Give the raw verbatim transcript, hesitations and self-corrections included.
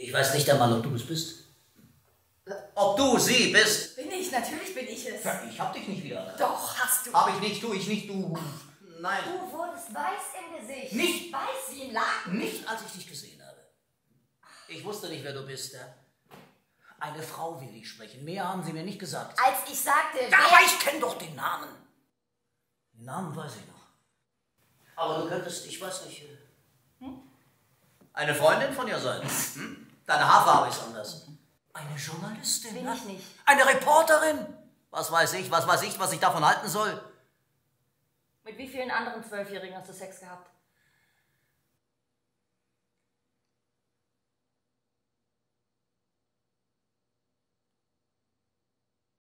Ich weiß nicht einmal, ob du es bist. Ob du sie bist? Bin ich, natürlich bin ich es. Ja, ich hab dich nicht wieder. Doch, hast du. Hab ich nicht, tu ich nicht, du. Nein. Du wurdest weiß im Gesicht. Nicht. Weiß wie ein Laken. Nicht, als ich dich gesehen habe. Ich wusste nicht, wer du bist. Ja? Eine Frau will dich sprechen. Mehr haben sie mir nicht gesagt. Als ich sagte, Ja, aber ich kenne doch den Namen. Den Namen weiß ich noch. Aber du könntest, ich weiß nicht, hm? eine Freundin von ihr sein. Hm? Deine Haarfarbe ist anders. Eine Journalistin. Bin ne? ich nicht. Eine Reporterin. Was weiß ich, was weiß ich, was ich davon halten soll. Mit wie vielen anderen Zwölfjährigen hast du Sex gehabt?